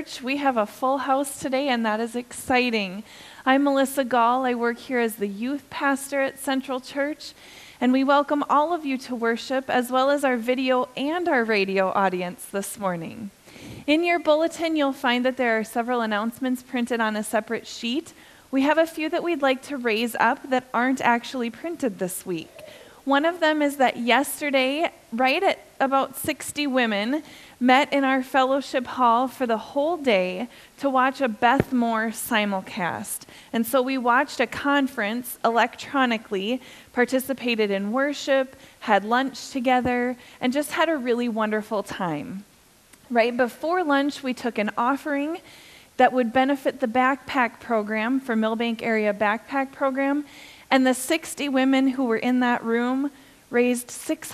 Church. We have a full house today, and that is exciting. I'm Melissa Gall. I work here as the youth pastor at Central Church, and we welcome all of you to worship, as well as our video and our radio audience this morning. In your bulletin, you'll find that there are several announcements printed on a separate sheet. We have a few that we'd like to raise up that aren't actually printed this week. One of them is that yesterday, right at about 60 women met in our fellowship hall for the whole day to watch a Beth Moore simulcast. And so we watched a conference electronically, participated in worship, had lunch together, and just had a really wonderful time. Right before lunch, we took an offering that would benefit the backpack program for Millbank Area Backpack Program. And the 60 women who were in that room raised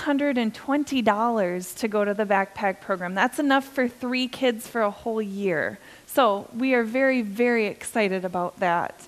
$620 to go to the backpack program. That's enough for 3 kids for a whole year. So we are very, very excited about that.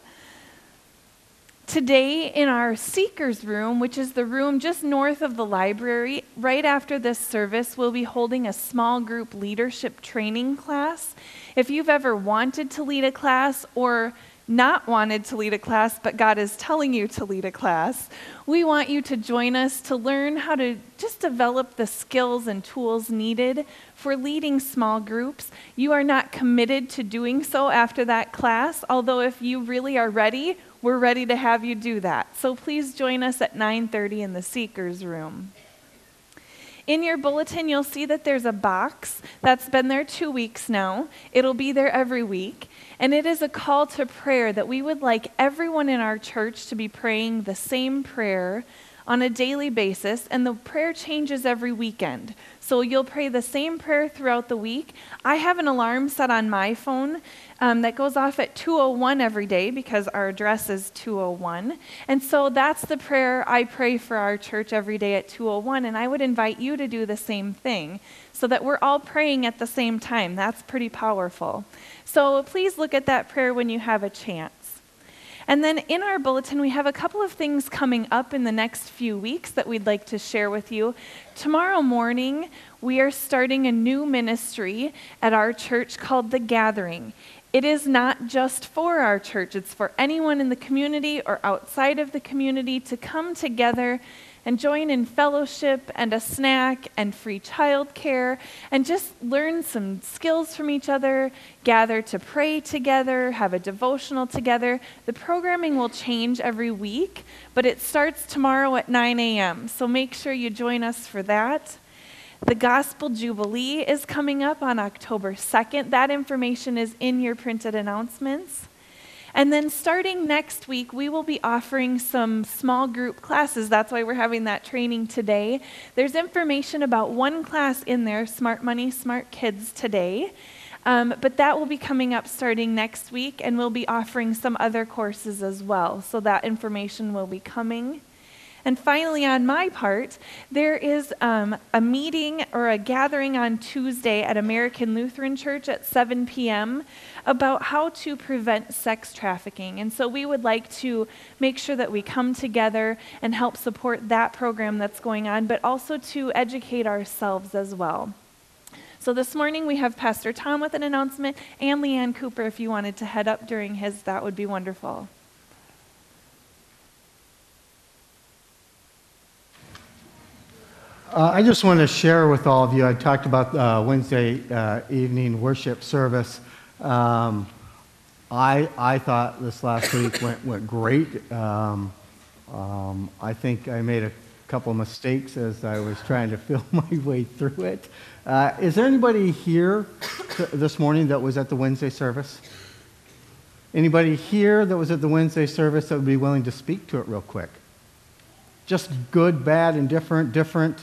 Today in our Seekers room, which is the room just north of the library, right after this service, we'll be holding a small group leadership training class. If you've ever wanted to lead a class or not wanted to lead a class, but God is telling you to lead a class, we want you to join us to learn how to just develop the skills and tools needed for leading small groups. You are not committed to doing so after that class, although if you really are ready, we're ready to have you do that. So please join us at 9:30 in the Seekers room. In your bulletin, you'll see that there's a box that's been there 2 weeks now. It'll be there every week. And it is a call to prayer that we would like everyone in our church to be praying the same prayer on a daily basis, and the prayer changes every weekend. So you'll pray the same prayer throughout the week. I have an alarm set on my phone that goes off at 2:01 every day because our address is 201. And so that's the prayer I pray for our church every day at 2:01, and I would invite you to do the same thing so that we're all praying at the same time. That's pretty powerful. So please look at that prayer when you have a chance. And then in our bulletin, we have a couple of things coming up in the next few weeks that we'd like to share with you. Tomorrow morning, we are starting a new ministry at our church called The Gathering. It is not just for our church, it's for anyone in the community or outside of the community to come together and join in fellowship and a snack and free childcare and just learn some skills from each other, gather to pray together, have a devotional together. The programming will change every week, but it starts tomorrow at 9 a.m., so make sure you join us for that. The Gospel Jubilee is coming up on October 2nd. That information is in your printed announcements. And then starting next week, we will be offering some small group classes. That's why we're having that training today. There's information about one class in there, Smart Money, Smart Kids today. But that will be coming up starting next week, and we'll be offering some other courses as well. So that information will be coming. And finally, on my part, there is a meeting or a gathering on Tuesday at American Lutheran Church at 7 p.m. about how to prevent sex trafficking. And so we would like to make sure that we come together and help support that program that's going on, but also to educate ourselves as well. So this morning we have Pastor Tom with an announcement, and Leanne Cooper, if you wanted to head up during his, that would be wonderful. I just want to share with all of you, I talked about Wednesday evening worship service. I thought this last week went great. I think I made a couple mistakes as I was trying to feel my way through it. Is there anybody here this morning that was at the Wednesday service? Anybody here that was at the Wednesday service that would be willing to speak to it real quick? Just good, bad, indifferent, different?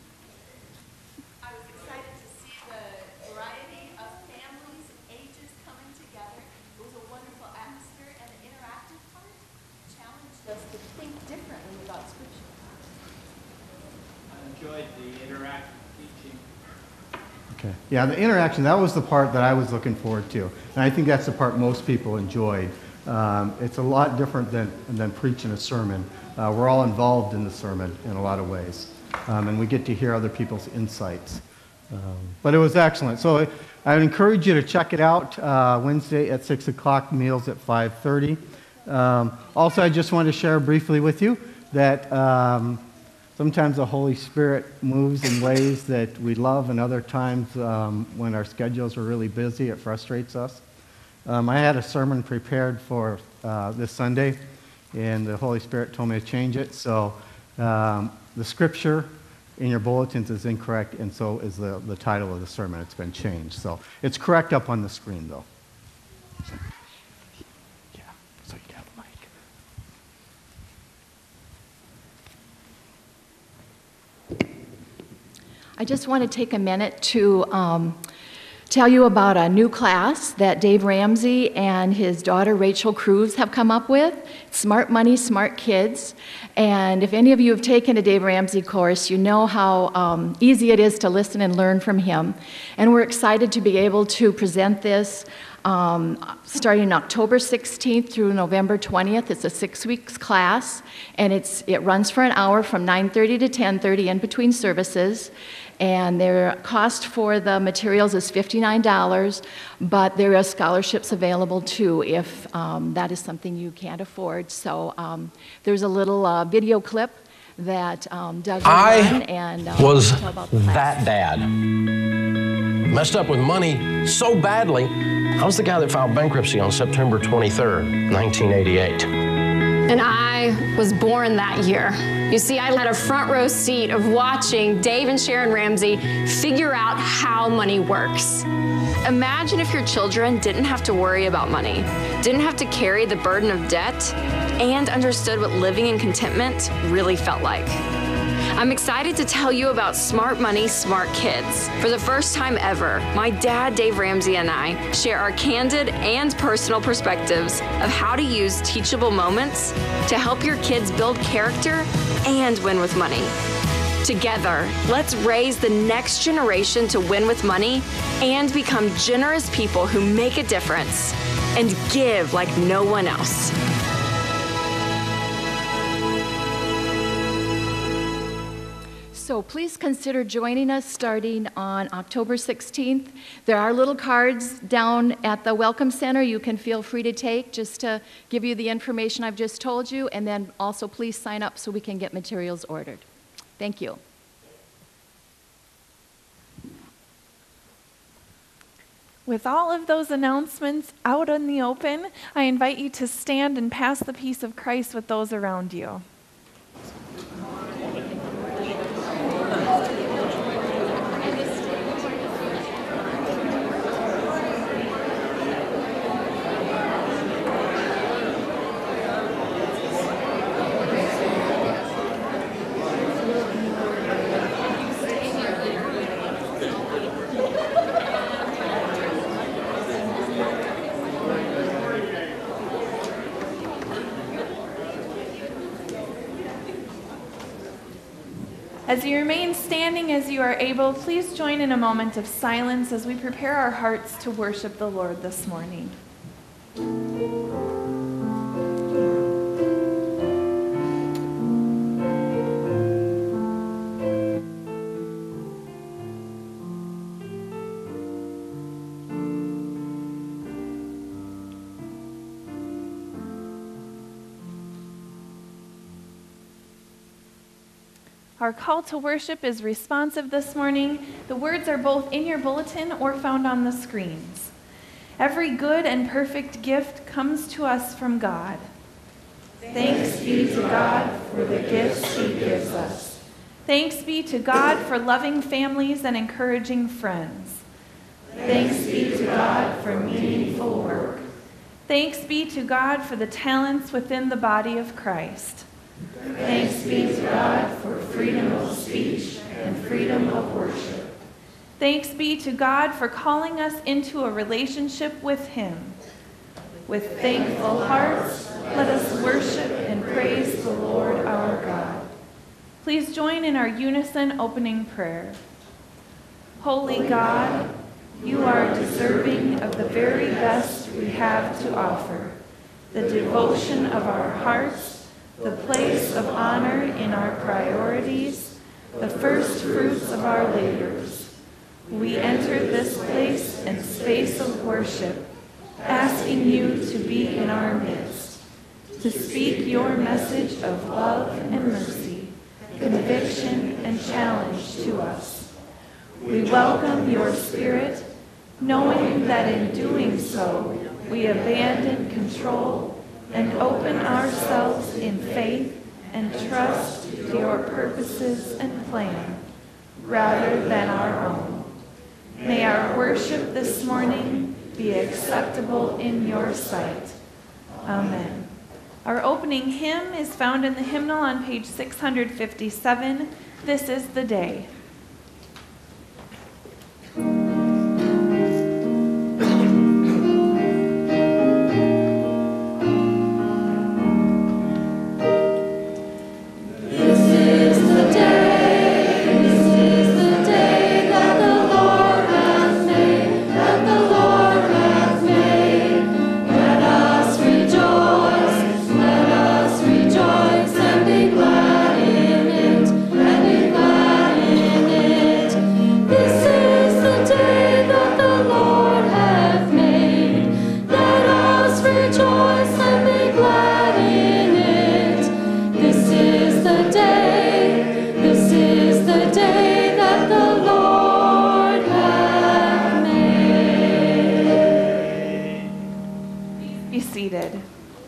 Yeah, the interaction, that was the part that I was looking forward to. And I think that's the part most people enjoyed. It's a lot different than preaching a sermon. We're all involved in the sermon in a lot of ways. And we get to hear other people's insights. But it was excellent. So I would encourage you to check it out Wednesday at 6 o'clock, meals at 5:30. Also, I just want to share briefly with you that sometimes the Holy Spirit moves in ways that we love, and other times when our schedules are really busy, it frustrates us. I had a sermon prepared for this Sunday, and the Holy Spirit told me to change it. So the scripture in your bulletins is incorrect, and so is the title of the sermon. It's been changed. So it's correct up on the screen, though. Yeah, so you have a mic. I just want to take a minute to tell you about a new class that Dave Ramsey and his daughter Rachel Cruz have come up with, Smart Money, Smart Kids. And if any of you have taken a Dave Ramsey course, you know how easy it is to listen and learn from him. And we're excited to be able to present this starting October 16th through November 20th. It's a 6-week class, and it runs for an hour from 9:30 to 10:30 in between services. And their cost for the materials is $59, but there are scholarships available too if that is something you can't afford. So there's a little video clip that Doug will run, and was tell about the class. that dad. Messed up with money so badly, I was the guy that filed bankruptcy on September 23rd, 1988. And I was born that year. You see, I had a front row seat of watching Dave and Sharon Ramsey figure out how money works. Imagine if your children didn't have to worry about money, didn't have to carry the burden of debt, and understood what living in contentment really felt like. I'm excited to tell you about Smart Money, Smart Kids. For the first time ever, my dad, Dave Ramsey, and I share our candid and personal perspectives of how to use teachable moments to help your kids build character and win with money. Together, let's raise the next generation to win with money and become generous people who make a difference and give like no one else. So please consider joining us starting on October 16th. There are little cards down at the Welcome Center you can feel free to take just to give you the information I've just told you, and then also please sign up so we can get materials ordered. Thank you. With all of those announcements out in the open, I invite you to stand and pass the peace of Christ with those around you. As you remain standing as you are able, please join in a moment of silence as we prepare our hearts to worship the Lord this morning. Our call to worship is responsive this morning. The words are both in your bulletin or found on the screens. Every good and perfect gift comes to us from God. Thanks be to God for the gifts He gives us. Thanks be to God for loving families and encouraging friends. Thanks be to God for meaningful work. Thanks be to God for the talents within the body of Christ. Thanks be to God for freedom of speech and freedom of worship. Thanks be to God for calling us into a relationship with Him. With thankful hearts, let us worship and praise the Lord our God. Please join in our unison opening prayer. Holy God, you are deserving of the very best we have to offer, the devotion of our hearts, the place of honor in our priorities, the first fruits of our labors. we enter this place and space of worship, asking you to be in our midst, to speak your message of love and mercy, conviction and challenge to us. We welcome your Spirit, knowing that in doing so, we abandon control and open ourselves in faith and trust to your purposes and plan, rather than our own. May our worship this morning be acceptable in your sight. Amen. Our opening hymn is found in the hymnal on page 657. This is the day. Seated.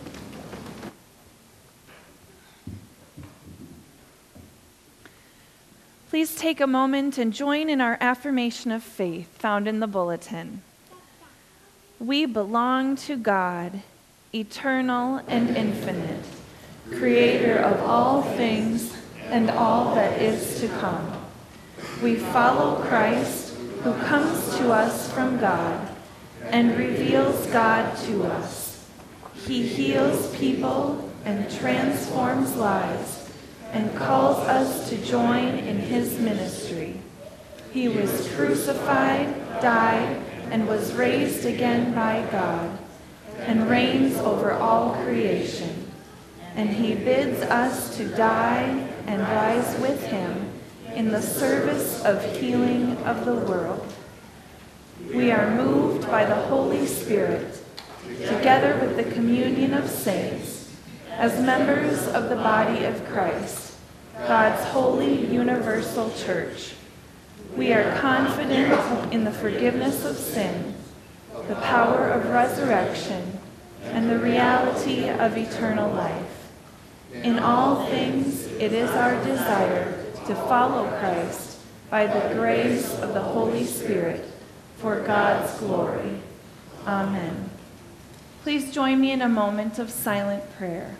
Please take a moment and join in our affirmation of faith found in the bulletin. We belong to God, eternal and infinite, creator of all things and all that is to come. We follow Christ, who comes to us from God and reveals God to us. He heals people and transforms lives and calls us to join in his ministry. He was crucified, died, and was raised again by God, and reigns over all creation. And he bids us to die and rise with him in the service of healing of the world. We are moved by the Holy Spirit, together with the communion of saints, as members of the body of Christ, God's holy universal church. We are confident in the forgiveness of sin, the power of resurrection, and the reality of eternal life. In all things, it is our desire to follow Christ by the grace of the Holy Spirit for God's glory. Amen. Please join me in a moment of silent prayer.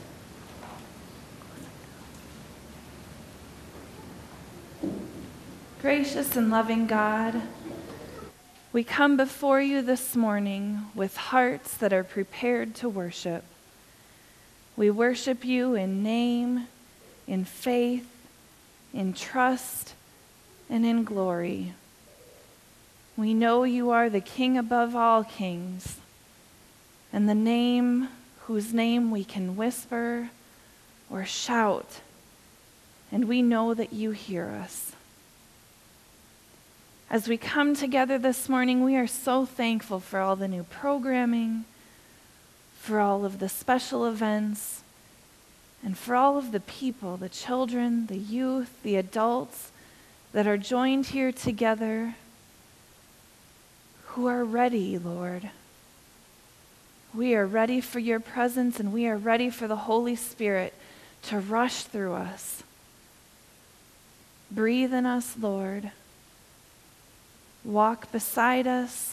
Gracious and loving God, we come before you this morning with hearts that are prepared to worship. We worship you in name, in faith, in trust, and in glory. We know you are the King above all kings, and the name whose name we can whisper or shout, and we know that you hear us. As we come together this morning, we are so thankful for all the new programming, for all of the special events, and for all of the people, the children, the youth, the adults that are joined here together who are ready, Lord. We are ready for your presence, and we are ready for the Holy Spirit to rush through us. Breathe in us, Lord. Walk beside us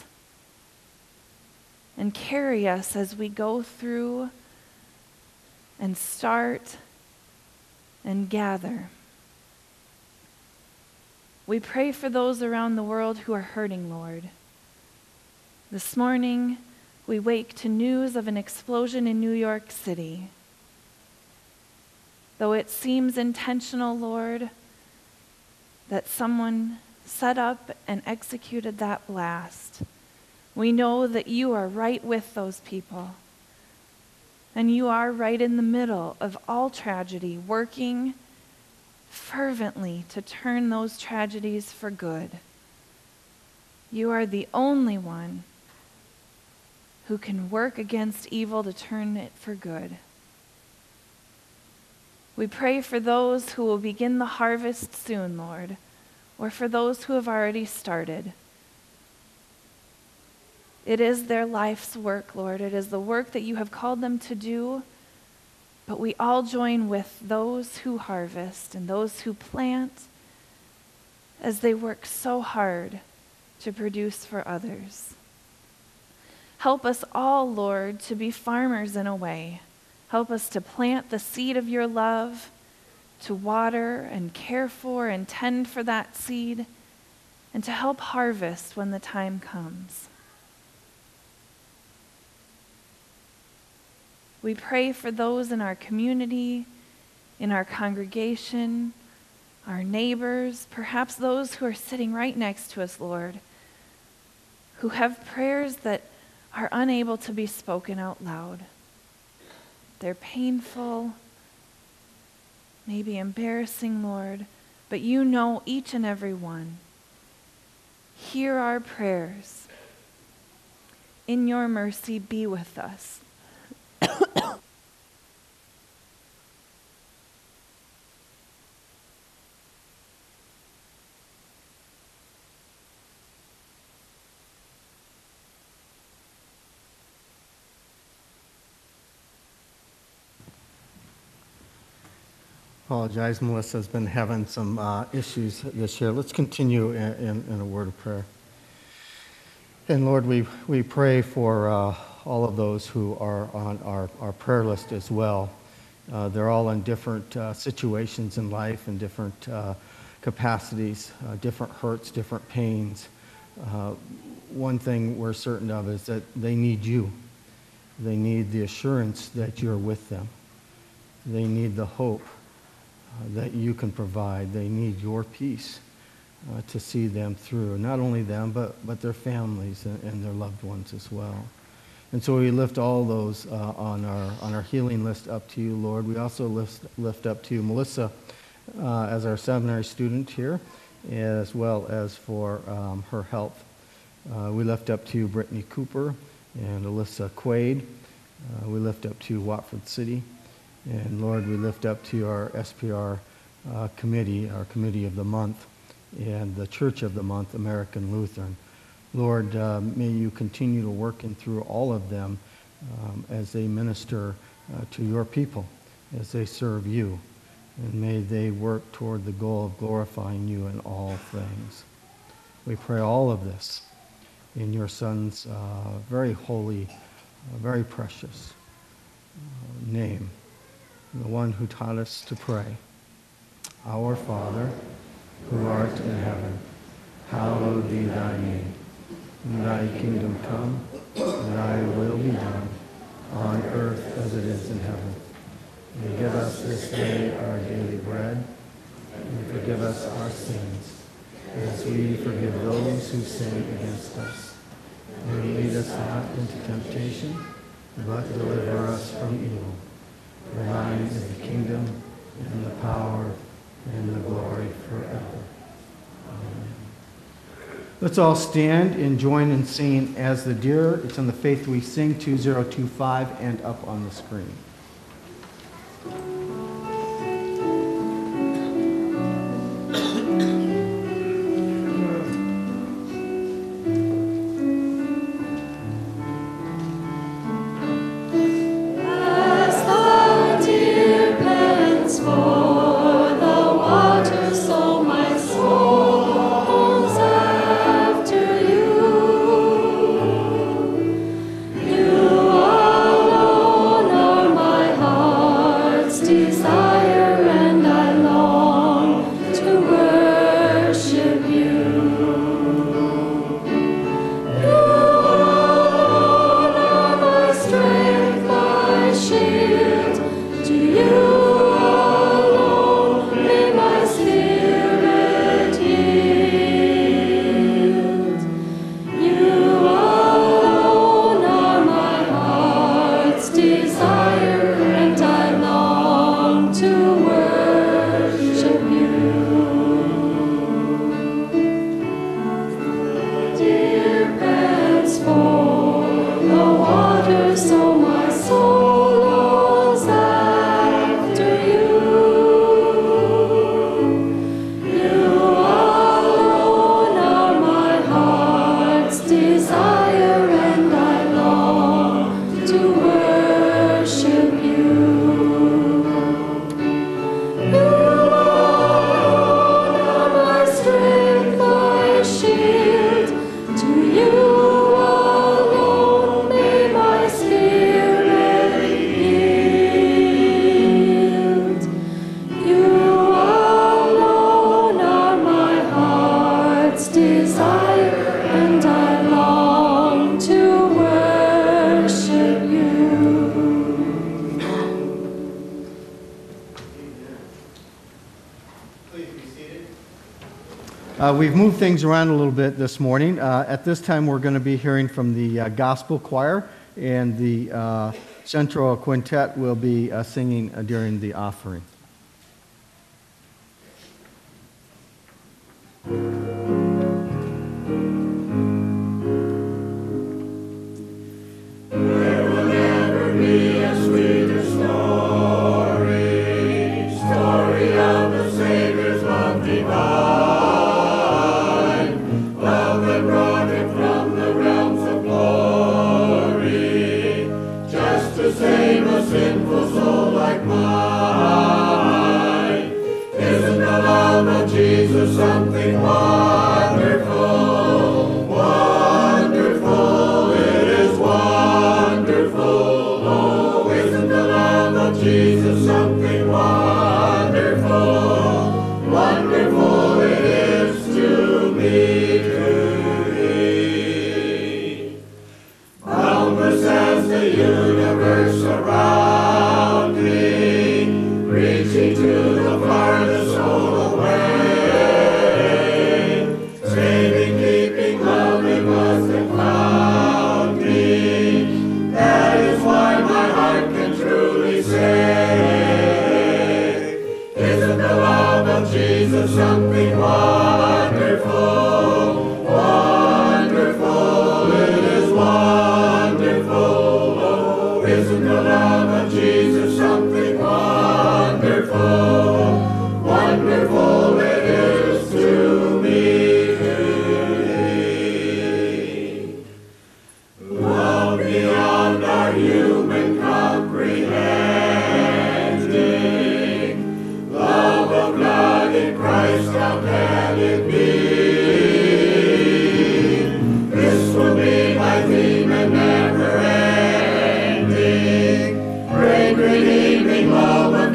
and carry us as we go through and start and gather. We pray for those around the world who are hurting, Lord. This morning, we wake to news of an explosion in New York City. Though it seems intentional, Lord, that someone set up and executed that blast, we know that you are right with those people. And you are right in the middle of all tragedy, working fervently to turn those tragedies for good. You are the only one who can work against evil to turn it for good. We pray for those who will begin the harvest soon, Lord, or for those who have already started. It is their life's work, Lord. It is the work that you have called them to do, but we all join with those who harvest and those who plant as they work so hard to produce for others. Help us all, Lord, to be farmers in a way. Help us to plant the seed of your love, to water and care for and tend for that seed, and to help harvest when the time comes. We pray for those in our community, in our congregation, our neighbors, perhaps those who are sitting right next to us, Lord, who have prayers that are unable to be spoken out loud. They're painful, maybe embarrassing, Lord, but you know each and every one. Hear our prayers. In your mercy, be with us. Apologize, Melissa's been having some issues this year. Let's continue in a word of prayer. And Lord, we pray for all of those who are on our prayer list as well. They're all in different situations in life and different capacities, different hurts, different pains. One thing we're certain of is that they need you. They need the assurance that you're with them. They need the hope that you can provide. They need your peace to see them through. Not only them, but their families and their loved ones as well. And so we lift all those on our healing list up to you, Lord. We also lift up to you Melissa as our seminary student here, as well as for her health. We lift up to you Brittany Cooper and Alyssa Quaid. We lift up to you Watford City. And Lord, we lift up to our SPR committee, our committee of the month, and the Church of the Month, American Lutheran. Lord, may you continue to work in through all of them as they minister to your people, as they serve you. And may they work toward the goal of glorifying you in all things. We pray all of this in your Son's very holy, very precious name. The one who taught us to pray. Our Father, who art in heaven, hallowed be thy name. Thy kingdom come, thy will be done, on earth as it is in heaven. And give us this day our daily bread, and forgive us our sins, as we forgive those who sin against us. And lead us not into temptation, but deliver us from evil. For thine is the kingdom, and the power, and the glory forever. Amen. Let's all stand and join in singing As the Deer. It's in the Faith We Sing 2025 and up on the screen. To you We've moved things around a little bit this morning. At this time, we're going to be hearing from the gospel choir, and the central quintet will be singing during the offering. Jesus, something wonderful, wonderful, it is wonderful. Oh, isn't the love of Jesus something wonderful, wonderful it is to me, to thee. Boundless as the universe around me, reaching to the farthest soul away. Jesus, something wonderful, wonderful, it is wonderful. Oh, isn't the love of Jesus something wonderful, wonderful it is to me, to thee. Love beyond our human comprehending, love of God in Christ, how can it be? This will be my theme and never ending. Great redeeming love of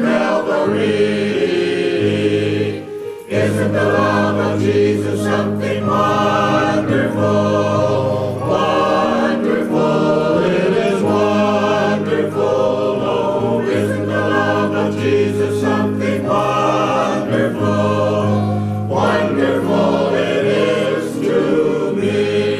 Calvary. Isn't the love of Jesus something wonderful? Wonderful, it is wonderful. Oh, isn't the love of Jesus something wonderful? Wonderful it is to me.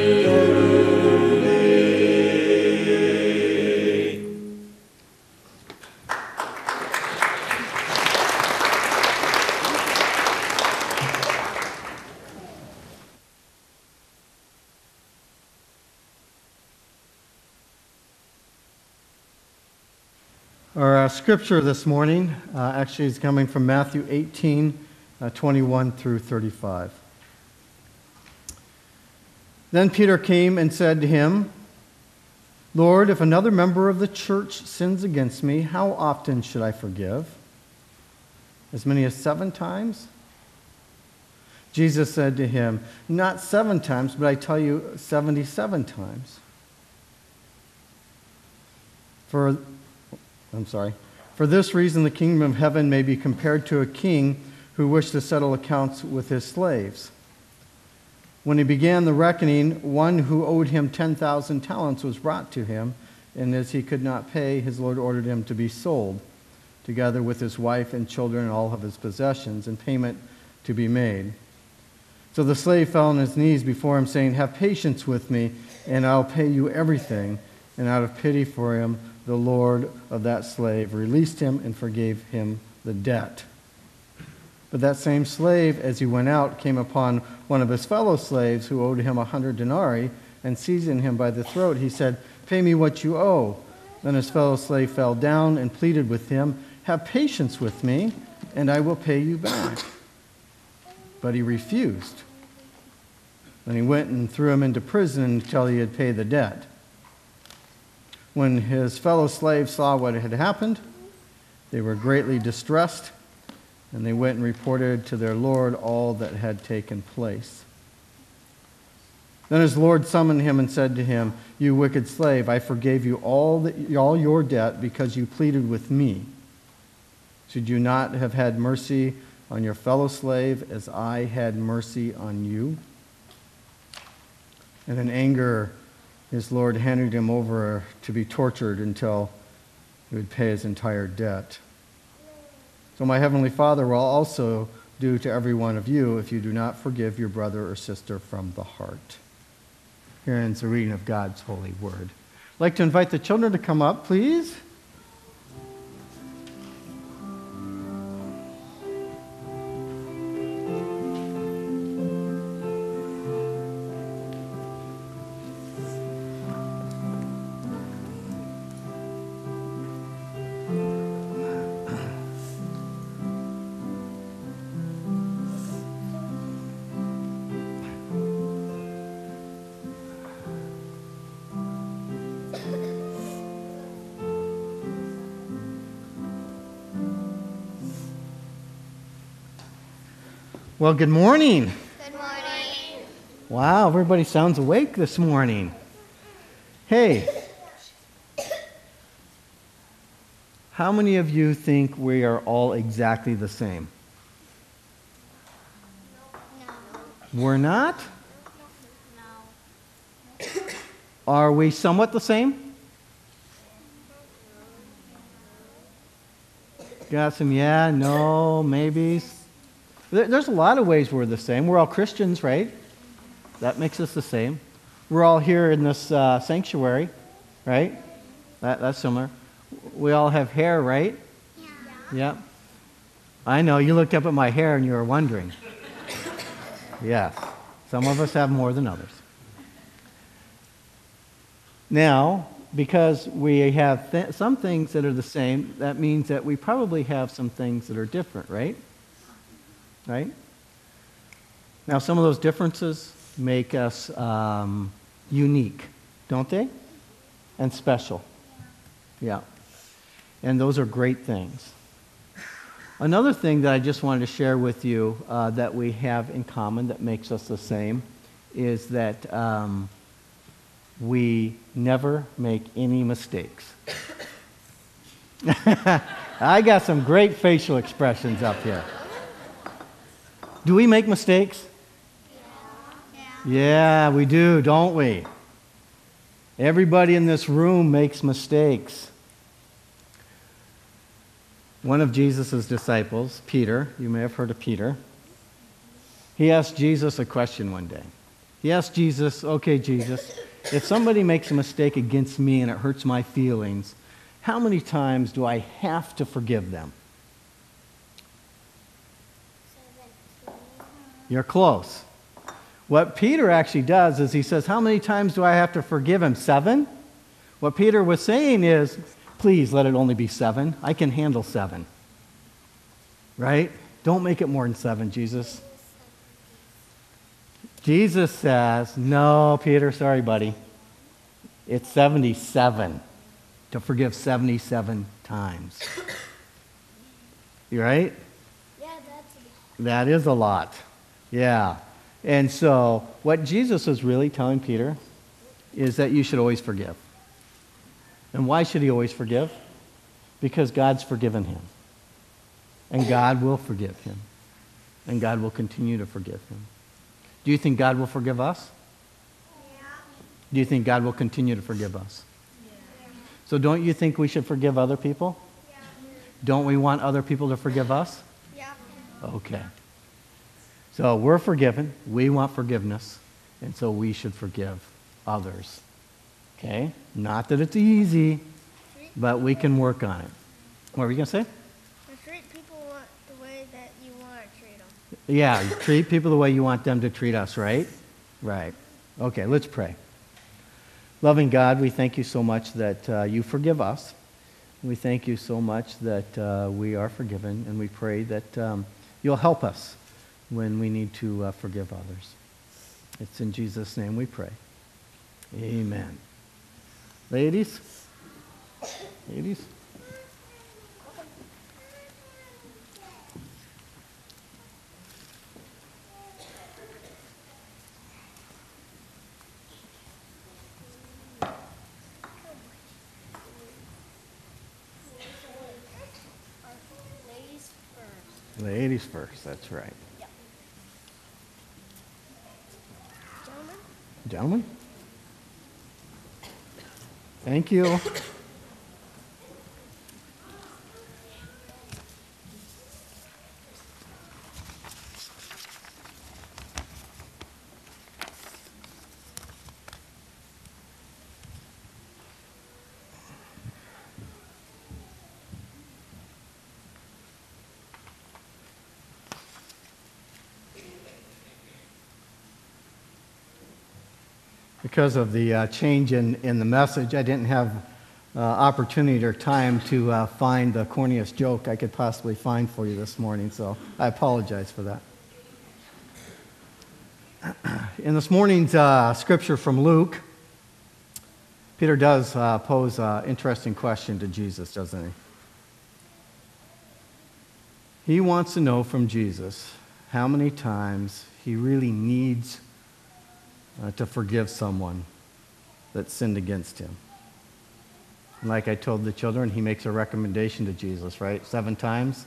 Our scripture this morning actually is coming from Matthew 18, 21 through 35. Then Peter came and said to him, Lord, if another member of the church sins against me, how often should I forgive? As many as 7 times? Jesus said to him, not 7 times, but I tell you 77 times. For this reason the kingdom of heaven may be compared to a king who wished to settle accounts with his slaves. When he began the reckoning, one who owed him 10,000 talents was brought to him, and as he could not pay, his lord ordered him to be sold, together with his wife and children and all of his possessions, and payment to be made. So the slave fell on his knees before him, saying, have patience with me, and I'll pay you everything. And out of pity for him, the lord of that slave released him and forgave him the debt. But that same slave, as he went out, came upon one of his fellow slaves who owed him 100 denarii, and seizing him by the throat, he said, pay me what you owe. Then his fellow slave fell down and pleaded with him, have patience with me, and I will pay you back. But he refused. Then he went and threw him into prison until he had paid the debt. When his fellow slaves saw what had happened, they were greatly distressed, and they went and reported to their lord all that had taken place. Then his lord summoned him and said to him, you wicked slave, I forgave you all your debt because you pleaded with me. Should you not have had mercy on your fellow slave as I had mercy on you? And in anger, his lord handed him over to be tortured until he would pay his entire debt. So my heavenly Father will also do to every one of you if you do not forgive your brother or sister from the heart. Here ends the reading of God's holy word. I'd like to invite the children to come up, please. Well, good morning. Good morning. Wow, everybody sounds awake this morning. Hey, how many of you think we are all exactly the same? No. We're not? No. Are we somewhat the same? Got some yeah, no, maybes. There's a lot of ways we're the same. We're all Christians, right? That makes us the same. We're all here in this sanctuary, right? That's similar. We all have hair, right? Yeah. Yeah. I know, you looked up at my hair and you were wondering. Yes. Some of us have more than others. Now, because we have some things that are the same, that means that we probably have some things that are different, right? Right? Now, some of those differences make us unique, don't they? And special. Yeah. And those are great things. Another thing that I just wanted to share with you that we have in common that makes us the same is that we never make any mistakes. I got some great facial expressions up here. Do we make mistakes? Yeah, we do, don't we? Everybody in this room makes mistakes. One of Jesus' disciples, Peter, you may have heard of Peter, he asked Jesus a question one day. He asked Jesus, okay, Jesus, if somebody makes a mistake against me and it hurts my feelings, how many times do I have to forgive them? You're close. What Peter actually does is he says, how many times do I have to forgive him? 7? What Peter was saying is, please let it only be 7. I can handle 7. Right? Don't make it more than 7, Jesus. Jesus says, no, Peter, sorry, buddy. It's 77 to forgive 77 times. You right? Yeah, that's a lot. That is a lot. Yeah. And so what Jesus is really telling Peter is that you should always forgive. And why should he always forgive? Because God's forgiven him. And God will forgive him. And God will continue to forgive him. Do you think God will forgive us? Yeah. Do you think God will continue to forgive us? Yeah. So don't you think we should forgive other people? Yeah. Don't we want other people to forgive us? Yeah. Okay. So we're forgiven. We want forgiveness. And so we should forgive others. Okay? Not that it's easy, but we can work on it. What were you going to say? Treat people the way that you want to treat them. Yeah, treat people the way you want them to treat us, right? Right. Okay, let's pray. Loving God, we thank you so much that you forgive us. We thank you so much that we are forgiven, and we pray that you'll help us when we need to forgive others. It's in Jesus' name we pray. Amen. Ladies? Ladies? Ladies first, that's right. Yep. Gentlemen? Gentlemen? Thank you. Because of the change in the message, I didn't have opportunity or time to find the corniest joke I could possibly find for you this morning, so I apologize for that. In this morning's scripture from Luke, Peter does pose an interesting question to Jesus, doesn't he? He wants to know from Jesus how many times he really needs to forgive someone that sinned against him. And like I told the children, he makes a recommendation to Jesus, right? 7 times.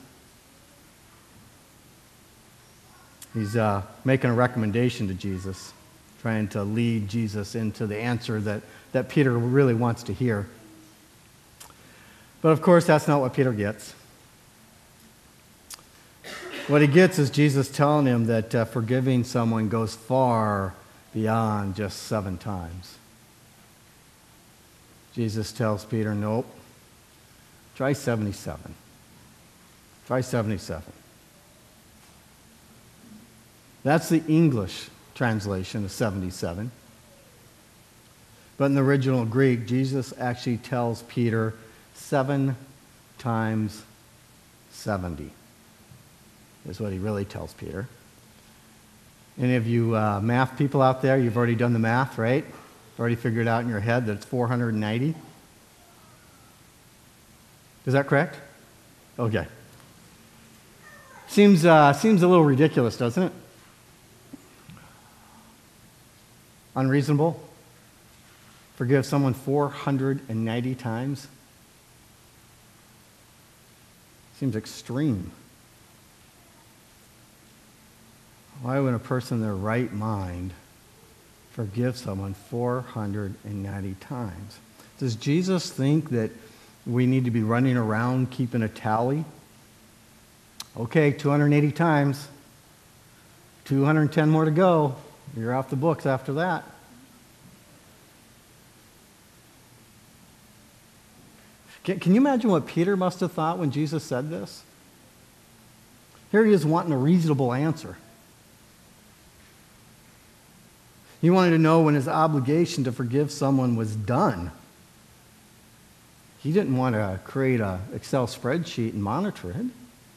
He's making a recommendation to Jesus, trying to lead Jesus into the answer that Peter really wants to hear. But of course, that's not what Peter gets. What he gets is Jesus telling him that forgiving someone goes far beyond just 7 times. Jesus tells Peter, nope, try 77. Try 77. That's the English translation of 77. But in the original Greek, Jesus actually tells Peter 7 times 70 is what he really tells Peter. Any of you math people out there, you've already done the math, right? Already figured out in your head that it's 490? Is that correct? Okay. Seems a little ridiculous, doesn't it? Unreasonable? Forgive someone 490 times? Seems extreme. Why would a person in their right mind forgive someone 490 times? Does Jesus think that we need to be running around keeping a tally? Okay, 280 times. 210 more to go. You're off the books after that. Can you imagine what Peter must have thought when Jesus said this? Here he is wanting a reasonable answer. He wanted to know when his obligation to forgive someone was done. He didn't want to create an Excel spreadsheet and monitor it.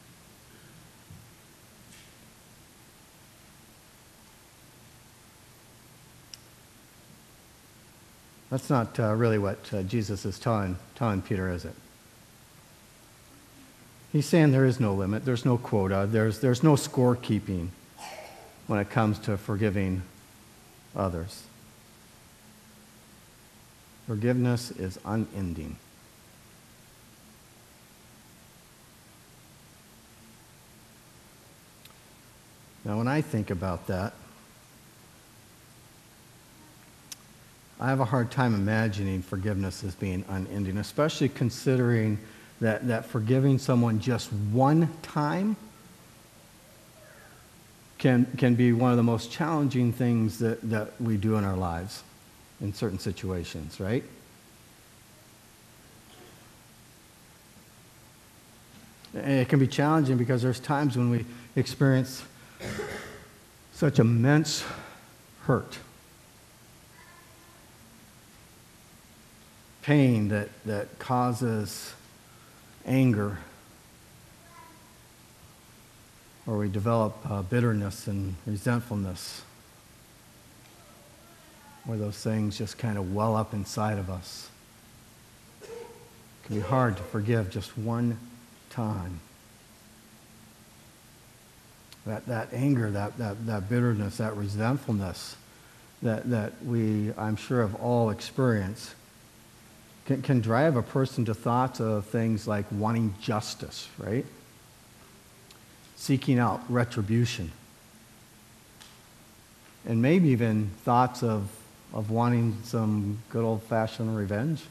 That's not really what Jesus is telling Peter, is it? He's saying there is no limit, there's no quota, there's no scorekeeping when it comes to forgiving others. Forgiveness is unending. Now, when I think about that, I have a hard time imagining forgiveness as being unending, especially considering that forgiving someone just one time can be one of the most challenging things that we do in our lives in certain situations, right? And it can be challenging because there's times when we experience such immense hurt, pain that causes anger, or we develop bitterness and resentfulness, where those things just kind of well up inside of us. It can be hard to forgive just one time. That anger, that bitterness, that resentfulness that we, I'm sure, have all experienced can drive a person to thoughts of things like wanting justice, right? Seeking out retribution. And maybe even thoughts of wanting some good old-fashioned revenge.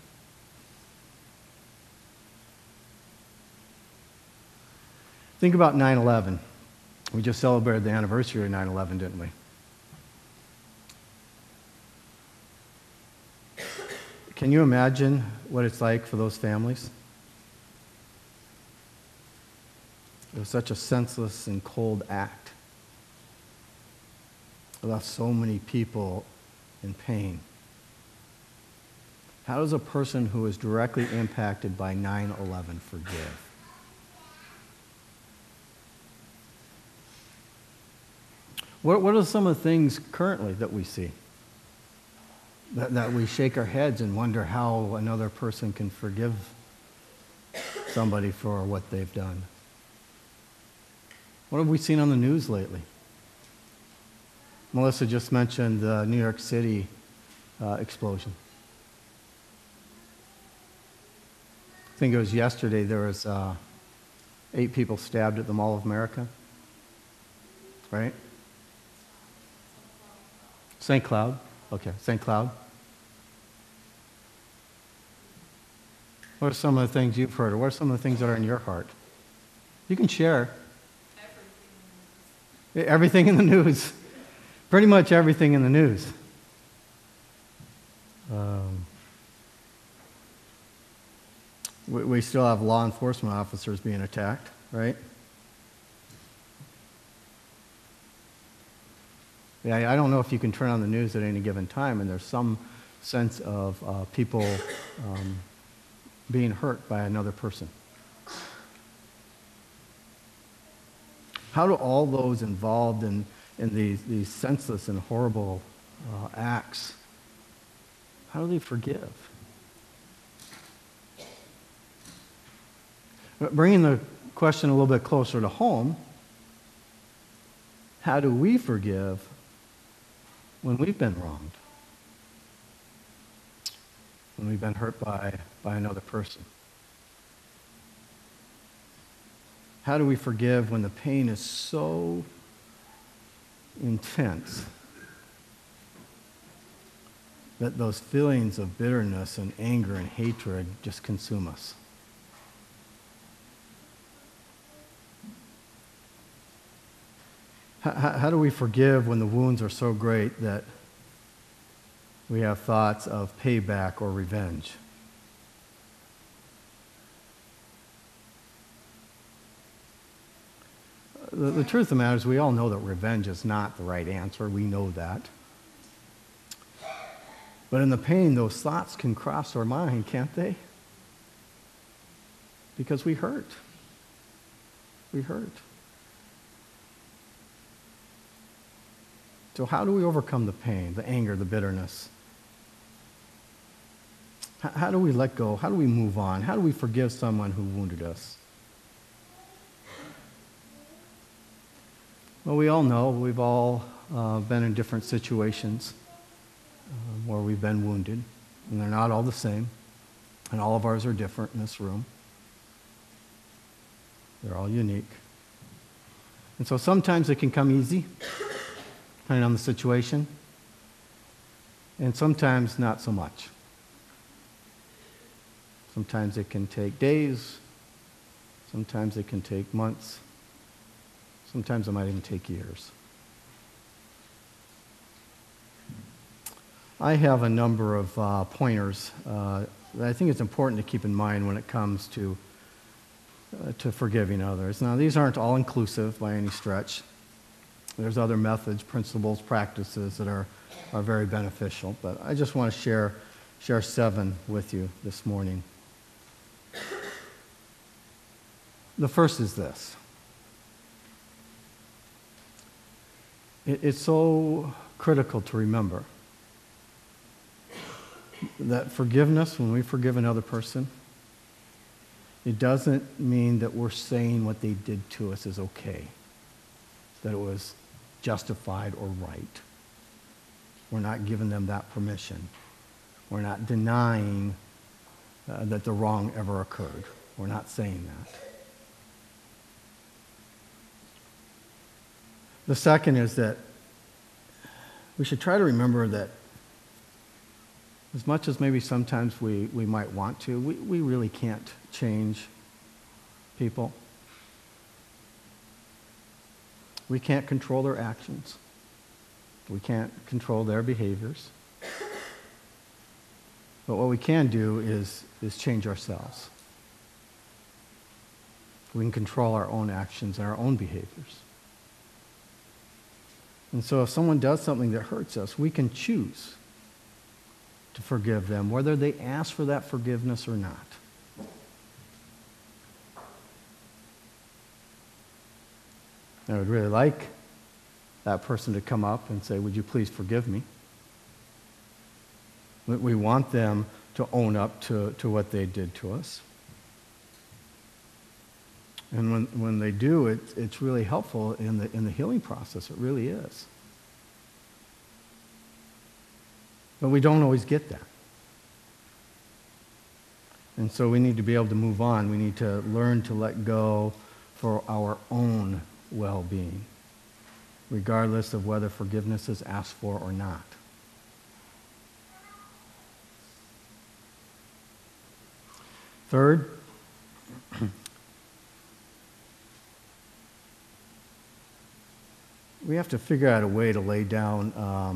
Think about 9/11. We just celebrated the anniversary of 9/11, didn't we? Can you imagine what it's like for those families? It was such a senseless and cold act. It left so many people in pain. How does a person who is directly impacted by 9/11 forgive? What are some of the things currently that we see? That we shake our heads and wonder how another person can forgive somebody for what they've done. What have we seen on the news lately? Melissa just mentioned the New York City explosion. I think it was yesterday there was 8 people stabbed at the Mall of America, right? St. Cloud. Okay, St. Cloud. What are some of the things you've heard, or what are some of the things that are in your heart? You can share. Everything in the news. Pretty much everything in the news. We still have law enforcement officers being attacked, right? Yeah, I don't know if you can turn on the news at any given time and there's some sense of people being hurt by another person. How do all those involved in these senseless and horrible acts, how do they forgive? But bringing the question a little bit closer to home, how do we forgive when we've been wronged? When we've been hurt by another person? How do we forgive when the pain is so intense that those feelings of bitterness and anger and hatred just consume us? How do we forgive when the wounds are so great that we have thoughts of payback or revenge? The truth of the matter is we all know that revenge is not the right answer. We know that. But in the pain, those thoughts can cross our mind, can't they? Because we hurt. We hurt. So how do we overcome the pain, the anger, the bitterness? How do we let go? How do we move on? How do we forgive someone who wounded us? Well, we all know we've all been in different situations where we've been wounded, and they're not all the same, and all of ours are different in this room. They're all unique. And so sometimes it can come easy, depending on the situation, and sometimes not so much. Sometimes it can take days, sometimes it can take months, sometimes it might even take years. I have a number of pointers that I think it's important to keep in mind when it comes to forgiving others. Now, these aren't all inclusive by any stretch. There's other methods, principles, practices that are very beneficial, but I just want to share 7 with you this morning. The first is this. It's so critical to remember that forgiveness, when we forgive another person, it doesn't mean that we're saying what they did to us is okay, that it was justified or right. We're not giving them that permission. We're not denying that the wrong ever occurred. We're not saying that. The second is that we should try to remember that as much as maybe sometimes we might want to, we really can't change people. We can't control their actions. We can't control their behaviors. But what we can do is change ourselves. We can control our own actions and our own behaviors. And so if someone does something that hurts us, we can choose to forgive them, whether they ask for that forgiveness or not. I would really like that person to come up and say, would you please forgive me? We want them to own up to what they did to us. And when they do, it's really helpful in the healing process. It really is. But we don't always get that. And so we need to be able to move on. We need to learn to let go for our own well-being, regardless of whether forgiveness is asked for or not. Third, we have to figure out a way to lay down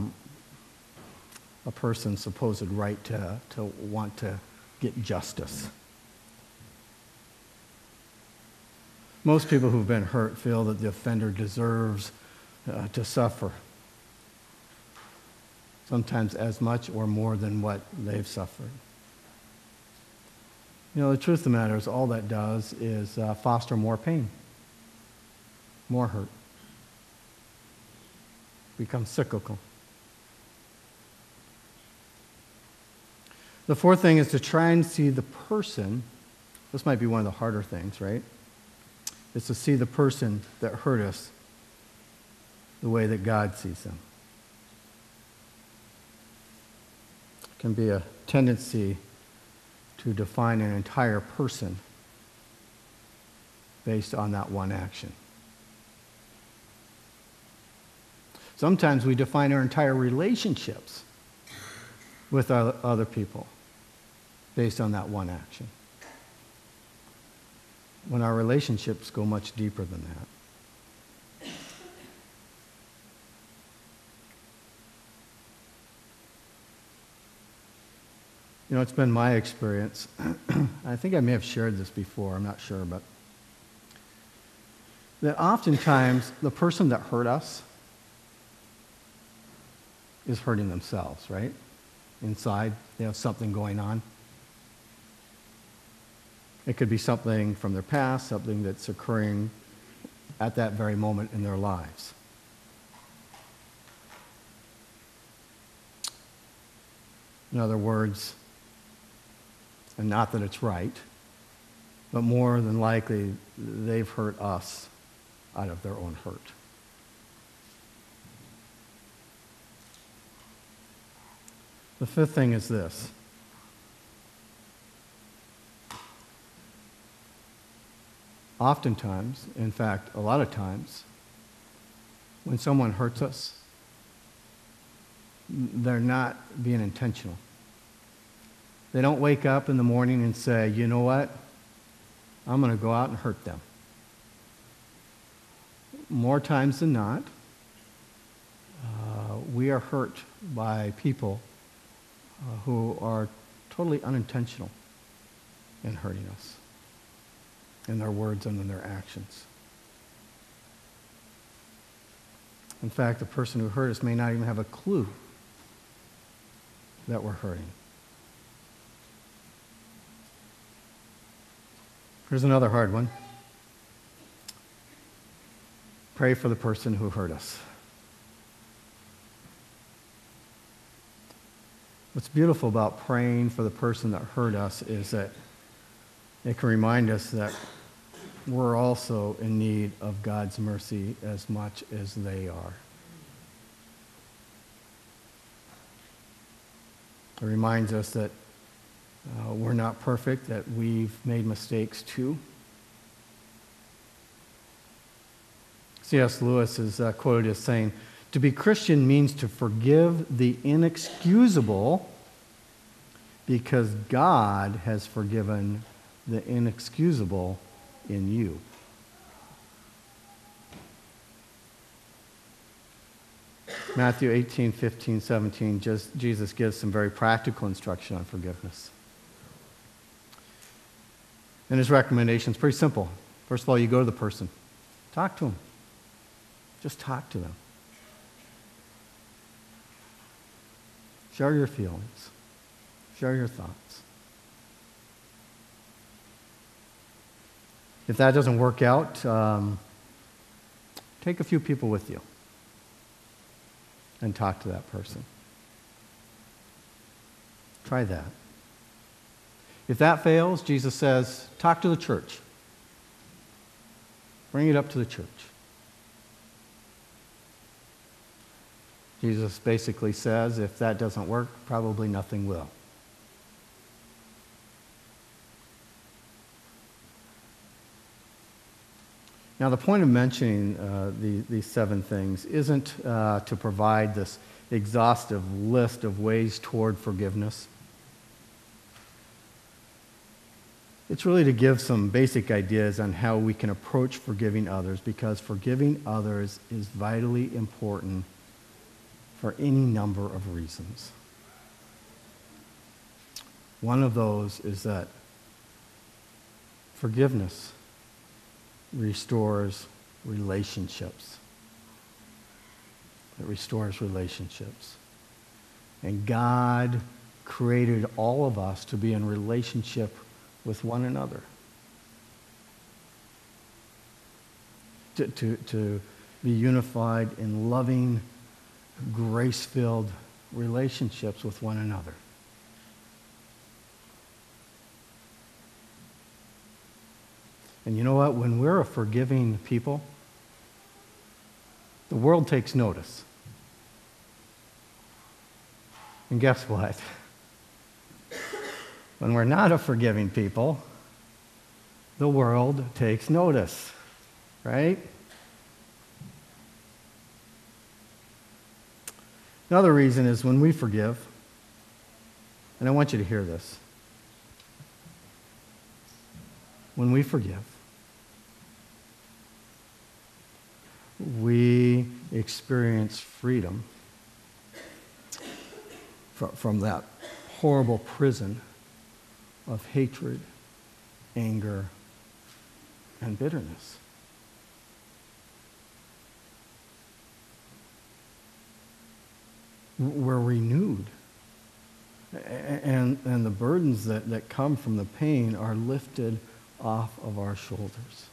a person's supposed right to want to get justice. Most people who've been hurt feel that the offender deserves to suffer, sometimes as much or more than what they've suffered. You know, the truth of the matter is all that does is foster more pain, more hurt. Becomes cyclical. The fourth thing is to try and see the person. This might be one of the harder things, right? Is to see the person that hurt us the way that God sees them. It can be a tendency to define an entire person based on that one action. Sometimes we define our entire relationships with other people based on that one action, when our relationships go much deeper than that. You know, it's been my experience, I think I may have shared this before, I'm not sure, but that oftentimes the person that hurt us is hurting themselves, right? Inside, they have something going on. It could be something from their past, something that's occurring at that very moment in their lives. In other words, and not that it's right, but more than likely, they've hurt us out of their own hurt. The fifth thing is this. Oftentimes, in fact, a lot of times, when someone hurts us, they're not being intentional. They don't wake up in the morning and say, you know what? I'm going to go out and hurt them. More times than not, we are hurt by people who are totally unintentional in hurting us, in their words and in their actions. In fact, the person who hurt us may not even have a clue that we're hurting. Here's another hard one. Pray for the person who hurt us. What's beautiful about praying for the person that hurt us is that it can remind us that we're also in need of God's mercy as much as they are. It reminds us that we're not perfect, that we've made mistakes too. C.S. Lewis is quoted as saying, to be Christian means to forgive the inexcusable because God has forgiven the inexcusable in you. Matthew 18, 15, 17, Jesus gives some very practical instruction on forgiveness. And his recommendation is pretty simple. First of all, you go to the person. Talk to them. Just talk to them. Share your feelings. Share your thoughts. If that doesn't work out, take a few people with you and talk to that person. Try that. If that fails, Jesus says, talk to the church. Bring it up to the church. Jesus basically says, if that doesn't work, probably nothing will. Now, the point of mentioning these 7 things isn't to provide this exhaustive list of ways toward forgiveness. It's really to give some basic ideas on how we can approach forgiving others, because forgiving others is vitally important for any number of reasons. One of those is that forgiveness restores relationships. It restores relationships. And God created all of us to be in relationship with one another. To be unified in loving, grace-filled relationships with one another. And you know what? When we're a forgiving people, the world takes notice. And guess what? When we're not a forgiving people, the world takes notice, right? Another reason is when we forgive, and I want you to hear this. When we forgive, we experience freedom from that horrible prison of hatred, anger, and bitterness. We're renewed. And the burdens that come from the pain are lifted off of our shoulders.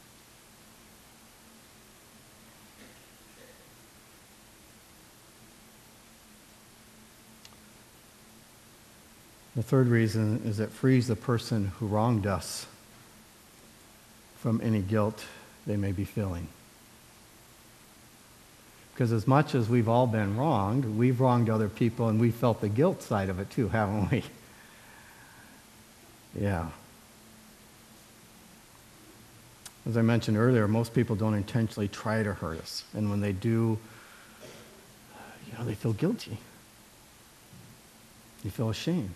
The third reason is it frees the person who wronged us from any guilt they may be feeling. Because as much as we've all been wronged, we've wronged other people and we felt the guilt side of it too, haven't we? Yeah. As I mentioned earlier, most people don't intentionally try to hurt us. And when they do, they feel guilty. They feel ashamed.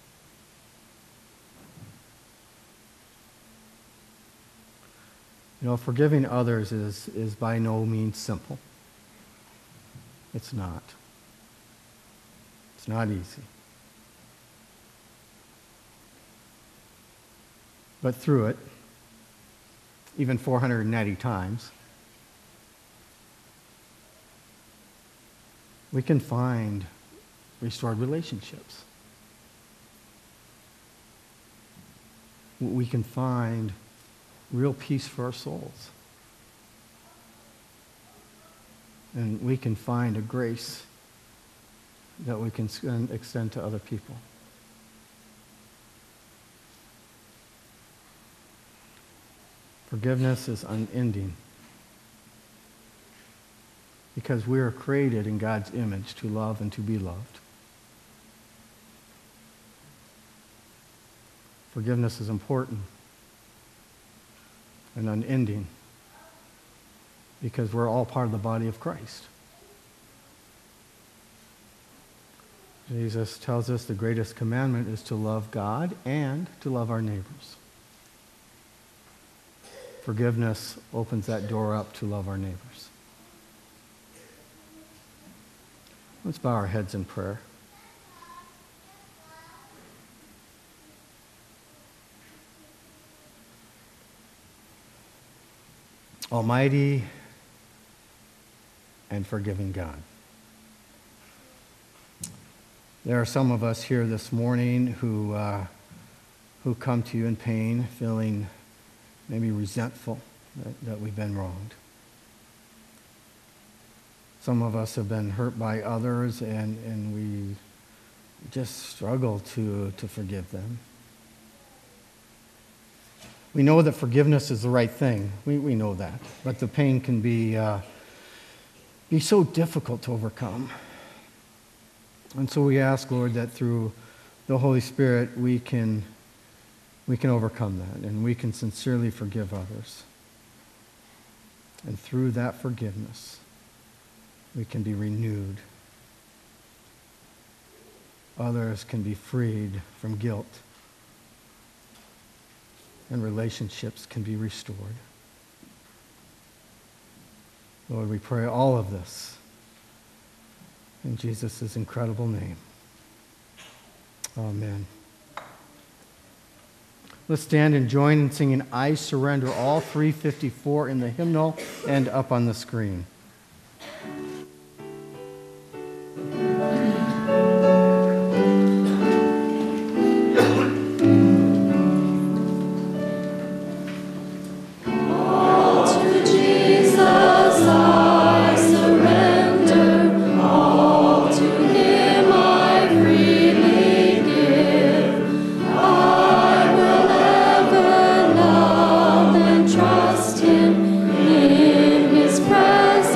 Forgiving others is by no means simple. It's not. It's not easy. But through it, even 490 times, we can find restored relationships. We can find real peace for our souls. And we can find a grace that we can extend to other people. Forgiveness is unending because we are created in God's image to love and to be loved. Forgiveness is important and unending because we're all part of the body of Christ. Jesus tells us the greatest commandment is to love God and to love our neighbors. Forgiveness opens that door up to love our neighbors. Let's bow our heads in prayer. Almighty and forgiving God, There are some of us here this morning who come to you in pain, feeling maybe resentful that we've been wronged. Some of us have been hurt by others, and we just struggle to forgive them. We know that forgiveness is the right thing. We know that. But the pain can be so difficult to overcome. And so we ask, Lord, that through the Holy Spirit we can overcome that, and we can sincerely forgive others. And through that forgiveness, we can be renewed. Others can be freed from guilt, and relationships can be restored. Lord, we pray all of this in Jesus' incredible name. Amen. Let's stand and join in singing I Surrender All, 354 in the hymnal and up on the screen. Trust him in his presence.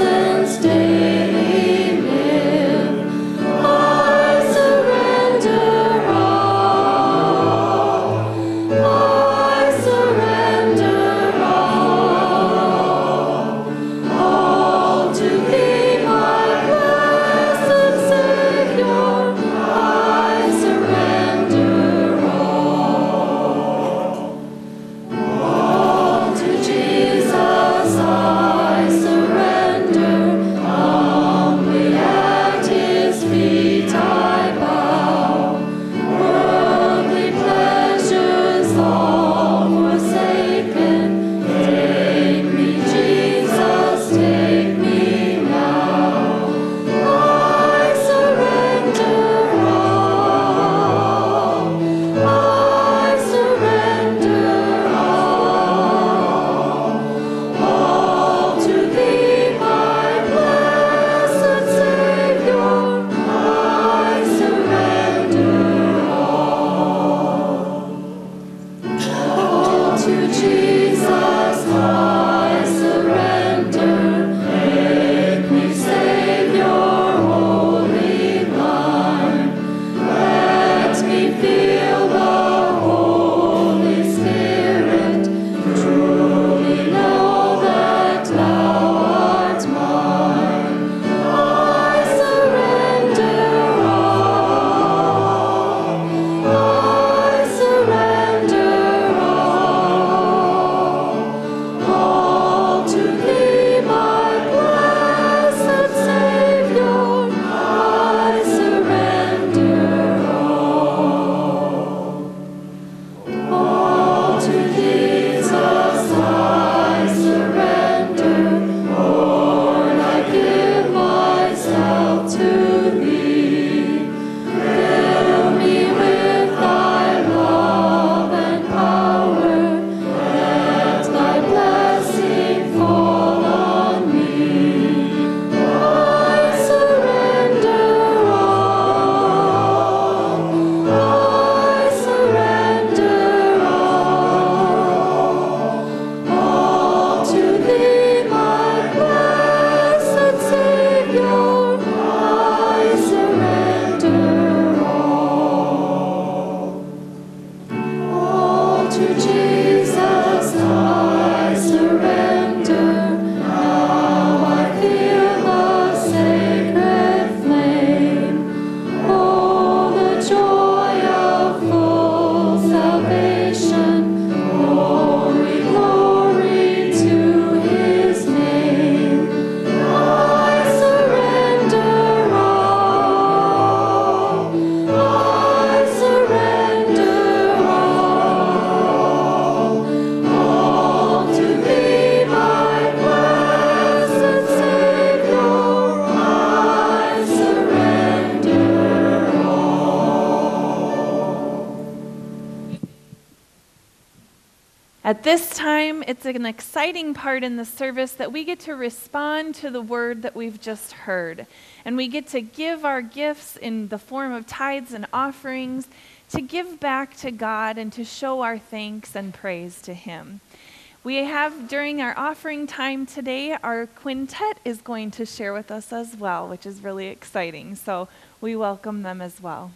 At this time, it's an exciting part in the service that we get to respond to the word that we've just heard. And we get to give our gifts in the form of tithes and offerings to give back to God and to show our thanks and praise to Him. We have, during our offering time today, our quintet is going to share with us as well, which is really exciting. So we welcome them as well.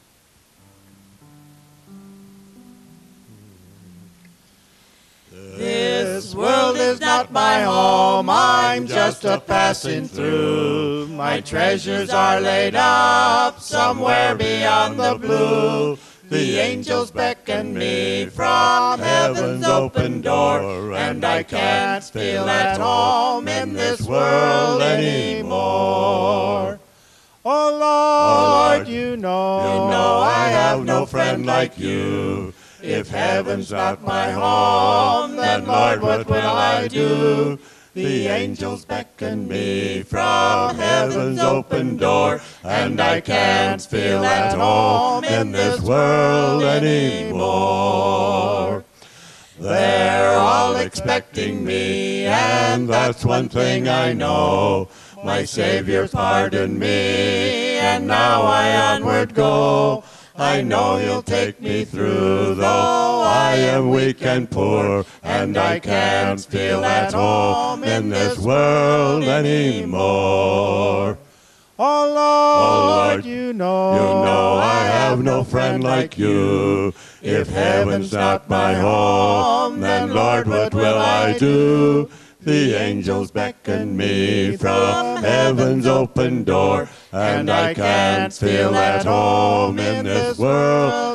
This world is not my home, I'm just a passing through. My treasures are laid up somewhere beyond the blue. The angels beckon me from heaven's open door, and I can't feel at home in this world anymore. Oh Lord, you know I have no friend like you. If heaven's not my home, then Lord, what will I do? The angels beckon me from heaven's open door, and I can't feel at home in this world anymore. They're all expecting me, and that's one thing I know. My Savior pardoned me, and now I onward go. I know He'll take me through, though I am weak and poor, and I can't feel at home in this world anymore. Oh Lord, you know I have no friend like you. If heaven's not my home, then Lord, what will I do? The angels beckon me from heaven's open door, and I can't feel at home in this world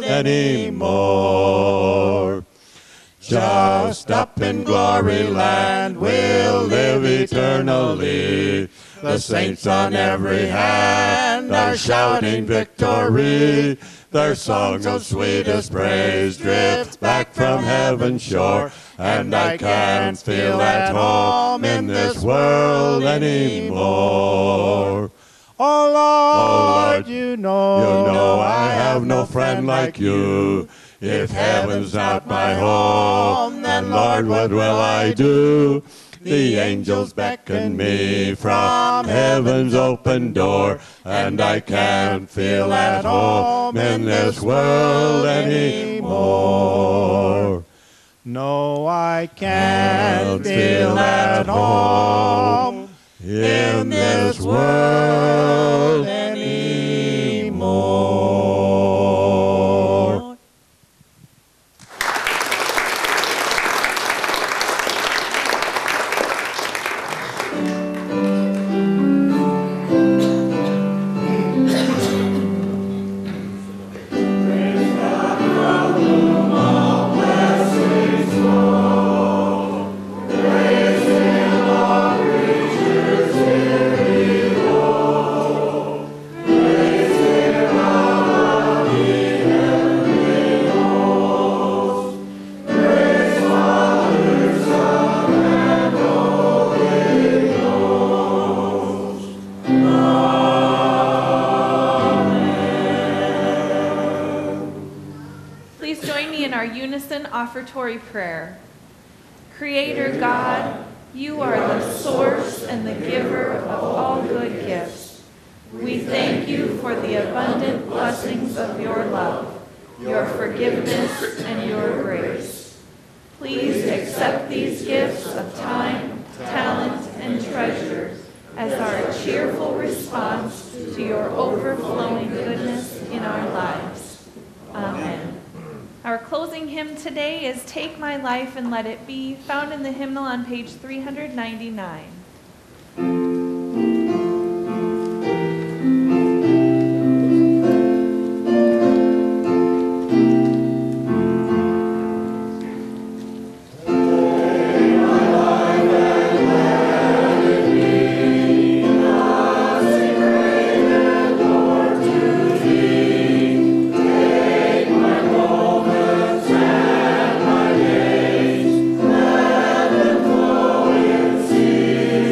anymore. Just up in glory land we'll live eternally. The saints on every hand are shouting victory. Their songs of sweetest praise drift back from heaven's shore, and I can't feel at home in this world anymore. Oh Lord, you know I have no friend like you. If heaven's not my home, then Lord, what will I do? The angels beckon me from heaven's open door, and I can't feel at home in this world anymore. No, I can't feel at home in this world anymore. Offertory prayer. Creator God, you are the source and the giver of all good gifts. We thank you for the abundant blessings of your love, your forgiveness, and your grace. Please accept these gifts of time, talent, and treasure as our cheerful response to your overflowing goodness in our lives. Amen. Our closing hymn today is Take My Life and Let It Be, found in the hymnal on page 399. See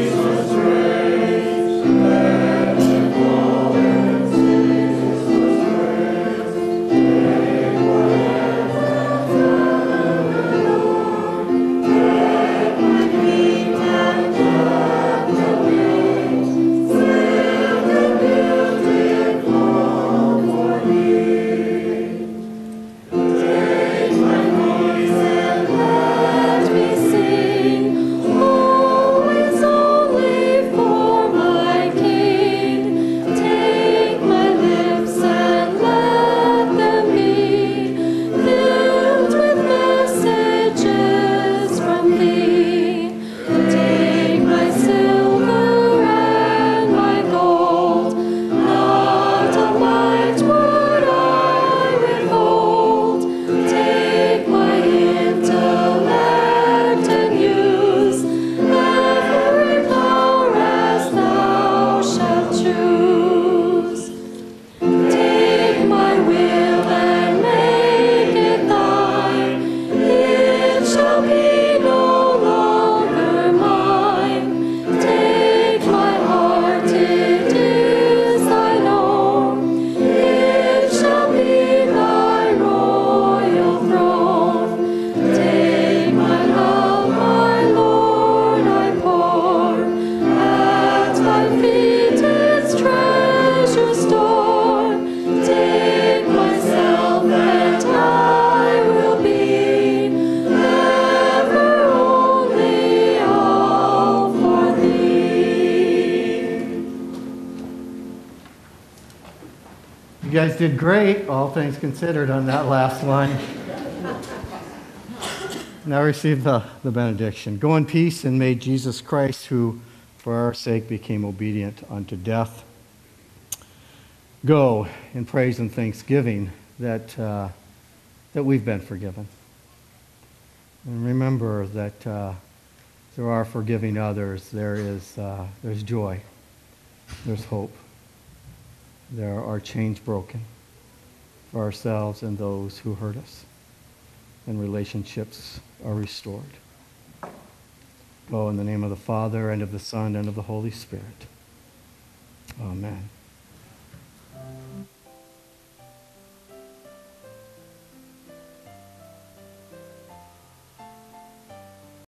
guys did great, all things considered, on that last one. Now receive the benediction. Go in peace, and may Jesus Christ, who for our sake became obedient unto death, go in praise and thanksgiving that we've been forgiven. And remember that through our forgiving others, there's joy, there's hope. There are chains broken for ourselves and those who hurt us, and relationships are restored. Go in the name of the Father, and of the Son, and of the Holy Spirit. Amen.